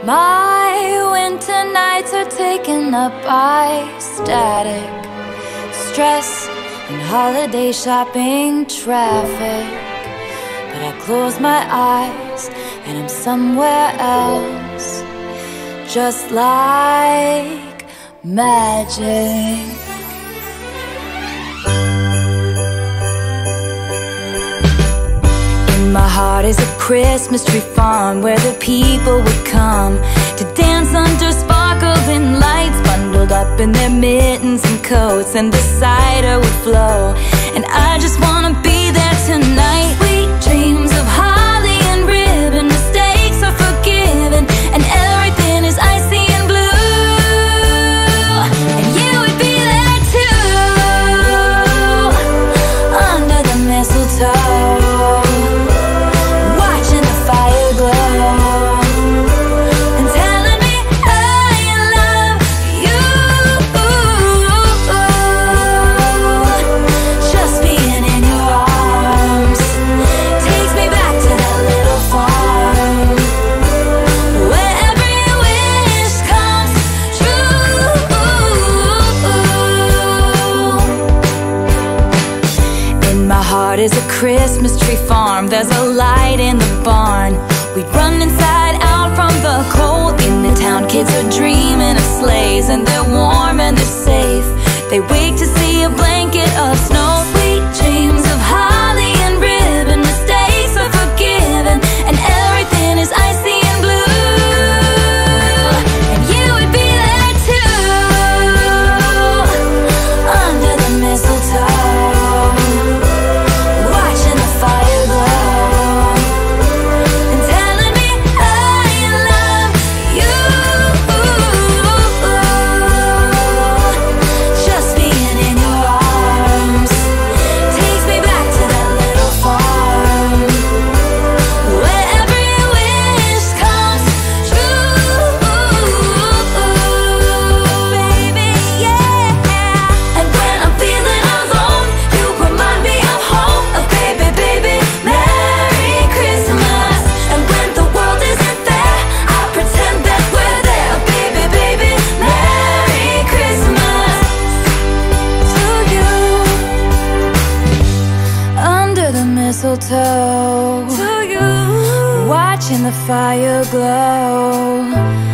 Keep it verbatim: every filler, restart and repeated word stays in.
My winter nights are taken up by static, stress, and holiday shopping traffic. But I close my eyes and I'm somewhere else, just like magic. My heart is a Christmas tree farm where the people would come to dance under sparkling lights, bundled up in their mittens and coats, and the cider would flow. And I just wanna be there tonight. Sweet dreams of holly and ribbon, mistakes are forgiven, and everything is icy and blue. And you would be there too, under the mistletoe, is a Christmas tree farm. There's a light in the barn. We'd run inside out from the cold. In the town, kids are dreaming of sleighs, and they're warm and they're safe. They wake to see a blanket of snow. Sweet dreams of holly and ribbon, mistakes are forgiven, and everything is icy and blue. And you would be there too, under the mistletoe, mistletoe, to you, watching the fire glow.